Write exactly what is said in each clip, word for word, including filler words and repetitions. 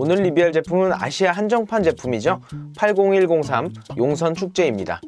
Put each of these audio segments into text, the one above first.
오늘 리뷰할 제품은 아시아 한정판 제품이죠. 팔공일공삼 용선 축제입니다.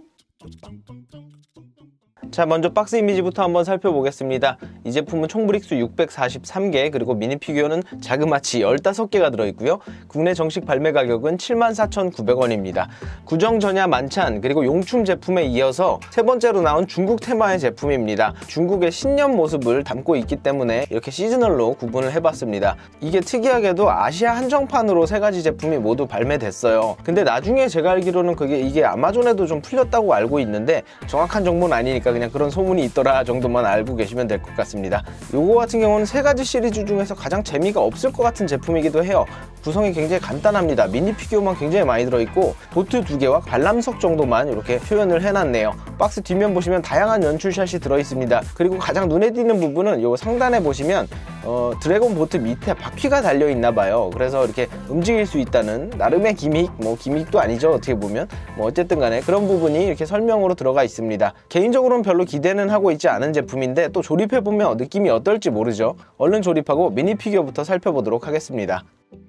자, 먼저 박스 이미지부터 한번 살펴보겠습니다. 이 제품은 총 브릭수 육백사십삼 개, 그리고 미니 피규어는 자그마치 십오 개가 들어있고요. 국내 정식 발매 가격은 칠만 사천구백 원입니다. 구정 전야 만찬, 그리고 용춤 제품에 이어서 세 번째로 나온 중국 테마의 제품입니다. 중국의 신년 모습을 담고 있기 때문에 이렇게 시즈널로 구분을 해봤습니다. 이게 특이하게도 아시아 한정판으로 세 가지 제품이 모두 발매됐어요. 근데 나중에 제가 알기로는 그게 이게 아마존에도 좀 풀렸다고 알고 있는데 정확한 정보는 아니니까 그냥 그런 소문이 있더라 정도만 알고 계시면 될 것 같습니다. 요거 같은 경우는 세 가지 시리즈 중에서 가장 재미가 없을 것 같은 제품이기도 해요. 구성이 굉장히 간단합니다. 미니 피규어만 굉장히 많이 들어있고 보트 두 개와 관람석 정도만 이렇게 표현을 해놨네요. 박스 뒷면 보시면 다양한 연출샷이 들어있습니다. 그리고 가장 눈에 띄는 부분은 요 상단에 보시면 어, 드래곤 보트 밑에 바퀴가 달려있나봐요. 그래서 이렇게 움직일 수 있다는 나름의 기믹, 뭐 기믹도 아니죠 어떻게 보면. 뭐 어쨌든 간에 그런 부분이 이렇게 설명으로 들어가 있습니다. 개인적으로는 별로 기대는 하고 있지 않은 제품인데 또 조립해보면 느낌이 어떨지 모르죠. 얼른 조립하고 미니 피규어부터 살펴보도록 하겠습니다.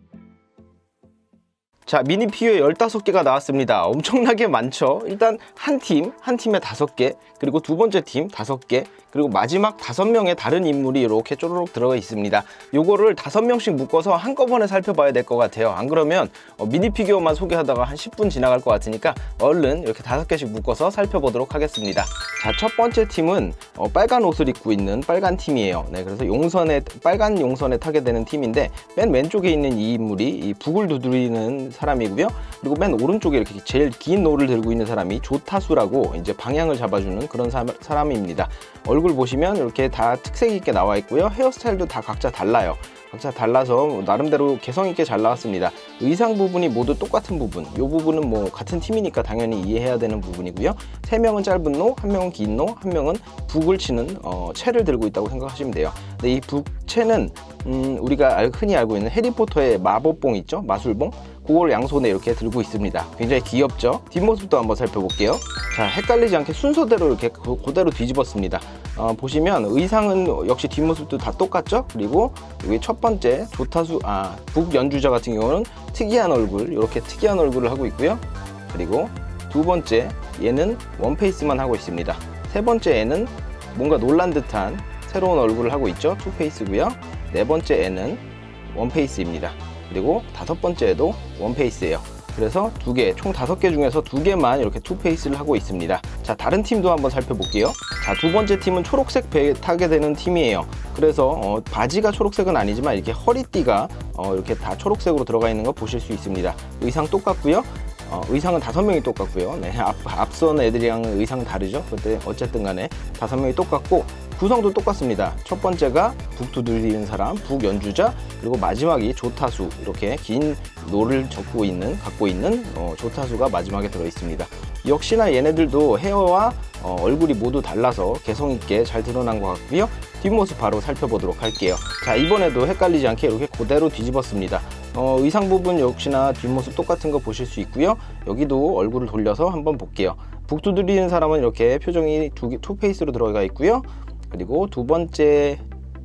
자, 미니 피규어 십오 개가 나왔습니다. 엄청나게 많죠. 일단 한 팀, 한 팀에 다섯 개, 그리고 두 번째 팀 다섯 개, 그리고 마지막 다섯 명의 다른 인물이 이렇게 쪼르륵 들어가 있습니다. 요거를 다섯 명씩 묶어서 한꺼번에 살펴봐야 될 것 같아요. 안 그러면 어, 미니 피규어만 소개하다가 한 십 분 지나갈 것 같으니까 얼른 이렇게 다섯 개씩 묶어서 살펴보도록 하겠습니다. 자, 첫 번째 팀은 어, 빨간 옷을 입고 있는 빨간 팀이에요. 네, 그래서 용선에, 빨간 용선에 타게 되는 팀인데 맨 왼쪽에 있는 이 인물이 이 북을 두드리는 사람이고요. 그리고 맨 오른쪽에 이렇게 제일 긴 노를 들고 있는 사람이 조타수라고 이제 방향을 잡아주는 그런 사, 사람입니다. 얼굴 보시면 이렇게 다 특색 있게 나와 있고요. 헤어스타일도 다 각자 달라요. 각자 달라서 나름대로 개성 있게 잘 나왔습니다. 의상 부분이 모두 똑같은 부분, 이 부분은 뭐 같은 팀이니까 당연히 이해해야 되는 부분이고요. 세 명은 짧은 노, 한 명은 긴 노, 한 명은 북을 치는 어, 채를 들고 있다고 생각하시면 돼요. 근데 이 북채는 음, 우리가 흔히 알고 있는 해리포터의 마법봉 있죠? 마술봉? 그걸 양손에 이렇게 들고 있습니다. 굉장히 귀엽죠? 뒷모습도 한번 살펴볼게요. 자, 헷갈리지 않게 순서대로 이렇게 그대로 뒤집었습니다. 어, 보시면 의상은 역시 뒷모습도 다 똑같죠? 그리고 여기 첫 번째 조타수, 아, 북 연주자 같은 경우는 특이한 얼굴, 이렇게 특이한 얼굴을 하고 있고요. 그리고 두 번째 얘는 원페이스만 하고 있습니다. 세 번째 애는 뭔가 놀란 듯한 새로운 얼굴을 하고 있죠? 투페이스고요. 네 번째 애는 원페이스입니다. 그리고 다섯 번째에도 원페이스예요. 그래서 두 개, 총 다섯 개 중에서 두 개만 이렇게 투페이스를 하고 있습니다. 자, 다른 팀도 한번 살펴볼게요. 자, 두 번째 팀은 초록색 배에 타게 되는 팀이에요. 그래서 어, 바지가 초록색은 아니지만 이렇게 허리띠가 어, 이렇게 다 초록색으로 들어가 있는 거 보실 수 있습니다. 의상 똑같고요. 어, 의상은 다섯 명이 똑같고요. 네, 앞, 앞선 애들이랑 의상 다르죠. 근데 어쨌든 간에 다섯 명이 똑같고 구성도 똑같습니다. 첫 번째가 북 두드리는 사람, 북 연주자, 그리고 마지막이 조타수, 이렇게 긴 노를 적고 있는, 갖고 있는 어, 조타수가 마지막에 들어 있습니다. 역시나 얘네들도 헤어와 어, 얼굴이 모두 달라서 개성있게 잘 드러난 것 같고요. 뒷모습 바로 살펴보도록 할게요. 자, 이번에도 헷갈리지 않게 이렇게 그대로 뒤집었습니다. 어, 의상 부분 역시나 뒷모습 똑같은 거 보실 수 있고요. 여기도 얼굴을 돌려서 한번 볼게요. 북 두드리는 사람은 이렇게 표정이 두 개, 투페이스로 들어가 있고요. 그리고 두 번째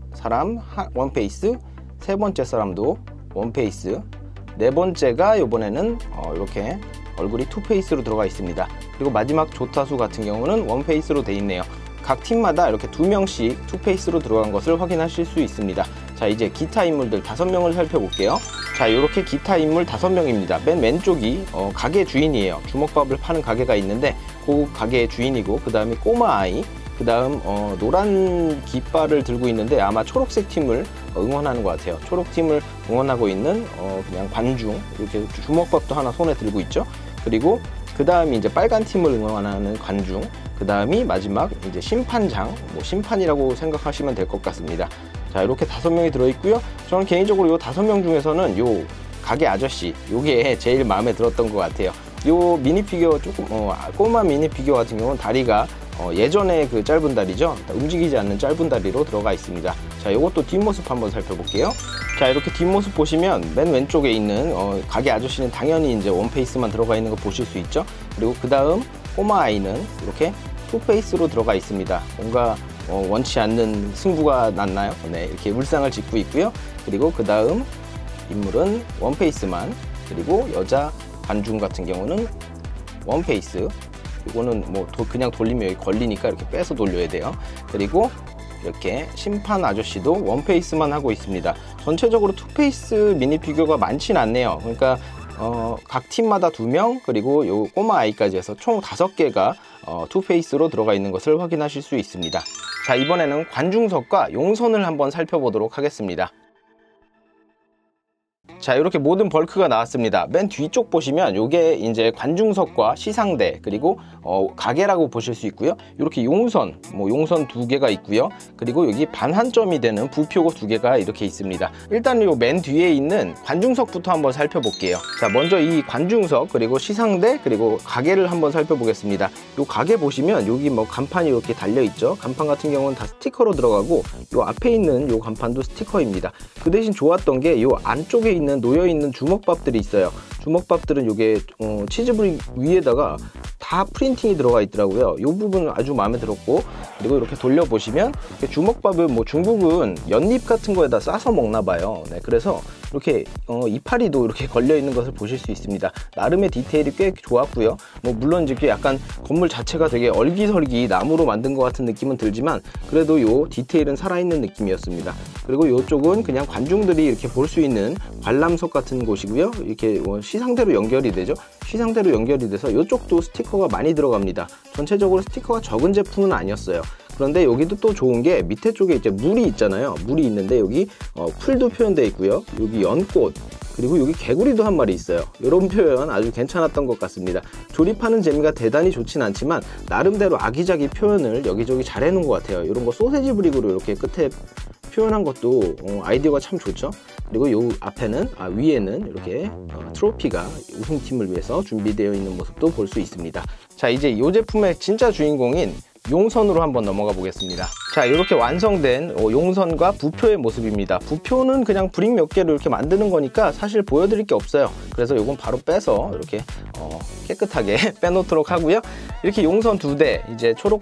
사람 원페이스, 세 번째 사람도 원페이스, 네 번째가 이번에는 어, 이렇게 얼굴이 투페이스로 들어가 있습니다. 그리고 마지막 조타수 같은 경우는 원페이스로 되어 있네요. 각 팀마다 이렇게 두 명씩 투페이스로 들어간 것을 확인하실 수 있습니다. 자, 이제 기타 인물들 다섯 명을 살펴볼게요. 자, 이렇게 기타 인물 다섯 명입니다. 맨 왼쪽이 어, 가게 주인이에요. 주먹밥을 파는 가게가 있는데 그 가게의 주인이고, 그 다음에 꼬마 아이, 그 다음 어, 노란 깃발을 들고 있는데 아마 초록색 팀을 응원하는 것 같아요. 초록 팀을 응원하고 있는 어, 그냥 관중, 이렇게 주먹밥도 하나 손에 들고 있죠. 그리고 그 다음이 이제 빨간 팀을 응원하는 관중, 그 다음이 마지막 이제 심판장, 뭐 심판이라고 생각하시면 될 것 같습니다. 자, 이렇게 다섯 명이 들어있고요. 저는 개인적으로 이 다섯 명 중에서는 요 가게 아저씨, 요게 제일 마음에 들었던 것 같아요. 요 미니 피규어 조금 어, 꼬마 미니 피규어 같은 경우는 다리가 어, 예전에 그 짧은 다리죠. 움직이지 않는 짧은 다리로 들어가 있습니다. 자, 요것도 뒷모습 한번 살펴볼게요. 자, 이렇게 뒷모습 보시면 맨 왼쪽에 있는 어, 가게 아저씨는 당연히 이제 원페이스만 들어가 있는 거 보실 수 있죠. 그리고 그 다음 꼬마 아이는 이렇게 투페이스로 들어가 있습니다. 뭔가 어, 원치 않는 승부가 났나요? 네, 이렇게 울상을 짓고 있고요. 그리고 그 다음 인물은 원페이스만, 그리고 여자 관중 같은 경우는 원페이스. 이거는 뭐 도, 그냥 돌리면 여기 걸리니까 이렇게 빼서 돌려야 돼요. 그리고 이렇게 심판 아저씨도 원페이스만 하고 있습니다. 전체적으로 투페이스 미니피규어가 많진 않네요. 그러니까 어, 각 팀마다 두 명, 그리고 요 꼬마 아이까지 해서 총 다섯 개가 어, 투페이스로 들어가 있는 것을 확인하실 수 있습니다. 자, 이번에는 관중석과 용선을 한번 살펴보도록 하겠습니다. 자, 이렇게 모든 벌크가 나왔습니다. 맨 뒤쪽 보시면 요게 이제 관중석과 시상대, 그리고 어, 가게라고 보실 수 있고요. 이렇게 용선, 뭐 용선 두 개가 있고요. 그리고 여기 반환점이 되는 부표 두 개가 이렇게 있습니다. 일단 요 맨 뒤에 있는 관중석부터 한번 살펴볼게요. 자, 먼저 이 관중석, 그리고 시상대, 그리고 가게를 한번 살펴보겠습니다. 요 가게 보시면 여기 뭐 간판이 이렇게 달려 있죠. 간판 같은 경우는 다 스티커로 들어가고, 요 앞에 있는 요 간판도 스티커입니다. 그 대신 좋았던 게 요 안쪽에 있는 놓여있는 주먹밥들이 있어요. 주먹밥들은 요게 어, 치즈브릭 위에다가 다 프린팅이 들어가 있더라고요. 이 부분은 아주 마음에 들었고, 그리고 이렇게 돌려보시면 주먹밥은 뭐 중국은 연잎 같은 거에다 싸서 먹나 봐요. 네, 그래서 이렇게 어, 이파리도 이렇게 걸려 있는 것을 보실 수 있습니다. 나름의 디테일이 꽤 좋았고요. 뭐 물론 이제 약간 건물 자체가 되게 얼기설기 나무로 만든 것 같은 느낌은 들지만, 그래도 요 디테일은 살아있는 느낌이었습니다. 그리고 이쪽은 그냥 관중들이 이렇게 볼 수 있는 관람석 같은 곳이고요. 이렇게 시상대로 연결이 되죠. 시상대로 연결이 돼서 이쪽도 스티커가 많이 들어갑니다. 전체적으로 스티커가 적은 제품은 아니었어요. 그런데 여기도 또 좋은 게 밑에 쪽에 이제 물이 있잖아요. 물이 있는데 여기 어, 풀도 표현되어 있고요. 여기 연꽃, 그리고 여기 개구리도 한 마리 있어요. 이런 표현 아주 괜찮았던 것 같습니다. 조립하는 재미가 대단히 좋진 않지만 나름대로 아기자기 표현을 여기저기 잘 해놓은 것 같아요. 이런 거 소세지 브릭으로 이렇게 끝에 표현한 것도 어, 아이디어가 참 좋죠. 그리고 요 앞에는, 아, 위에는 이렇게 어, 트로피가 우승팀을 위해서 준비되어 있는 모습도 볼 수 있습니다. 자, 이제 이 제품의 진짜 주인공인 용선으로 한번 넘어가 보겠습니다. 자, 이렇게 완성된 용선과 부표의 모습입니다. 부표는 그냥 브릭 몇 개를 이렇게 만드는 거니까 사실 보여드릴 게 없어요. 그래서 이건 바로 빼서 이렇게 어, 깨끗하게 빼놓도록 하고요. 이렇게 용선 두 대, 이제 초록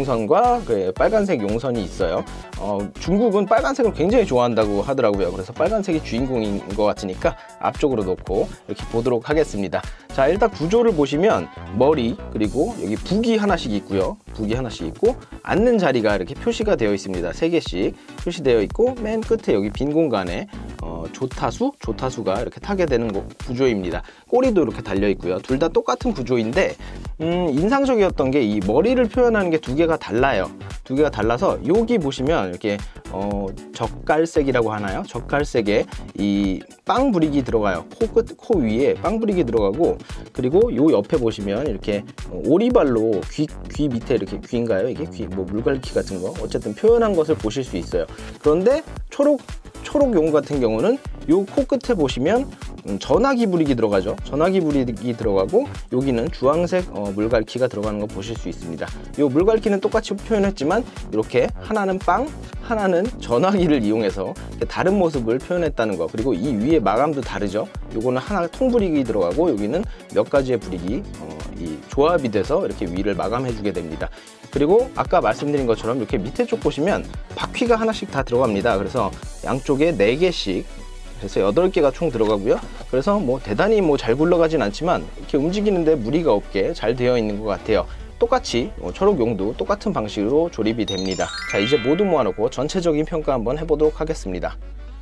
용선과 그 빨간색 용선이 있어요. 어, 중국은 빨간색을 굉장히 좋아한다고 하더라고요. 그래서 빨간색이 주인공인 것 같으니까 앞쪽으로 놓고 이렇게 보도록 하겠습니다. 자, 일단 구조를 보시면 머리, 그리고 여기 북이 하나씩 있고요. 북이 하나씩 있고, 앉는 자리가 이렇게 표시가 되어 있습니다. 세 개씩 표시되어 있고, 맨 끝에 여기 빈 공간에 어, 조타수, 조타수가 이렇게 타게 되는 구조입니다. 꼬리도 이렇게 달려 있고요. 둘 다 똑같은 구조인데 음, 인상적이었던 게 이 머리를 표현하는 게 두 개가 달라요. 두 개가 달라서 여기 보시면 이렇게 어, 젓갈색이라고 하나요? 젓갈색에 이 빵 브릭이 들어가요. 코 끝, 코 위에 빵 브릭이 들어가고, 그리고 요 옆에 보시면 이렇게 오리발로 귀, 귀 밑에 이렇게 귀인가요? 이게 귀, 뭐 물갈퀴 같은 거 어쨌든 표현한 것을 보실 수 있어요. 그런데 초록 초록용 같은 경우는 요 코 끝에 보시면 음, 전화기 브릭이 들어가죠. 전화기 브릭이 들어가고, 여기는 주황색 어, 물갈퀴가 들어가는 거 보실 수 있습니다. 요 물갈퀴는 똑같이 표현했지만 이렇게 하나는 빵, 하나는 전화기를 이용해서 다른 모습을 표현했다는 거. 그리고 이 위에 마감도 다르죠. 요거는 하나 통 브릭이 들어가고, 여기는 몇 가지의 브릭이 어, 이 조합이 돼서 이렇게 위를 마감해 주게 됩니다. 그리고 아까 말씀드린 것처럼 이렇게 밑에 쪽 보시면 바퀴가 하나씩 다 들어갑니다. 그래서 양쪽에 네 개씩, 그래서 여덟 개가 총 들어가고요. 그래서 뭐 대단히 뭐 잘 굴러가진 않지만 이렇게 움직이는데 무리가 없게 잘 되어 있는 것 같아요. 똑같이 초록용도 똑같은 방식으로 조립이 됩니다. 자, 이제 모두 모아놓고 전체적인 평가 한번 해보도록 하겠습니다.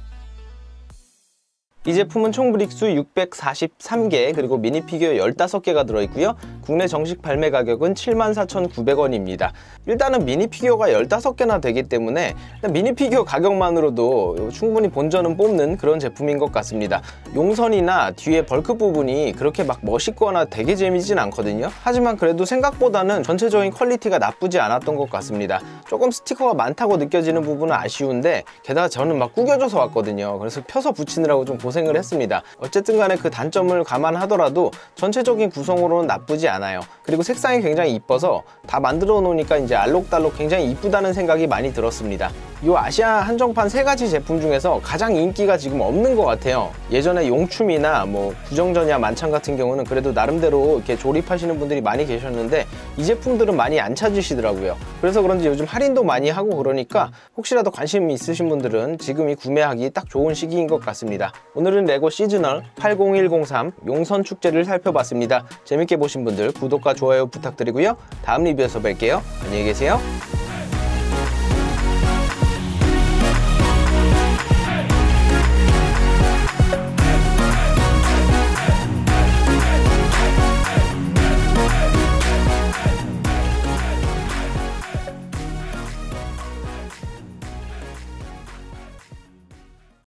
이 제품은 총 브릭수 육백사십삼 개, 그리고 미니피규어 열다섯 개가 들어있고요. 국내 정식 발매 가격은 칠만 사천구백 원입니다. 일단은 미니피규어가 열다섯 개나 되기 때문에 미니피규어 가격만으로도 충분히 본전은 뽑는 그런 제품인 것 같습니다. 용선이나 뒤에 벌크 부분이 그렇게 막 멋있거나 되게 재미진 않거든요. 하지만 그래도 생각보다는 전체적인 퀄리티가 나쁘지 않았던 것 같습니다. 조금 스티커가 많다고 느껴지는 부분은 아쉬운데, 게다가 저는 막 구겨져서 왔거든요. 그래서 펴서 붙이느라고 좀 고생을 했습니다. 어쨌든 간에 그 단점을 감안하더라도 전체적인 구성으로는 나쁘지 않아요. 그리고 색상이 굉장히 이뻐서 다 만들어 놓으니까 이제 알록달록 굉장히 이쁘다는 생각이 많이 들었습니다. 이 아시아 한정판 세 가지 제품 중에서 가장 인기가 지금 없는 것 같아요. 예전에 용춤이나 뭐 구정전야 만찬 같은 경우는 그래도 나름대로 이렇게 조립하시는 분들이 많이 계셨는데, 이 제품들은 많이 안 찾으시더라고요. 그래서 그런지 요즘 할인도 많이 하고 그러니까 혹시라도 관심 있으신 분들은 지금이 구매하기 딱 좋은 시기인 것 같습니다. 오늘은 레고 시즈널 팔공일공삼 용선 축제를 살펴봤습니다. 재밌게 보신 분들 구독과 좋아요 부탁드리고요. 다음 리뷰에서 뵐게요. 안녕히 계세요.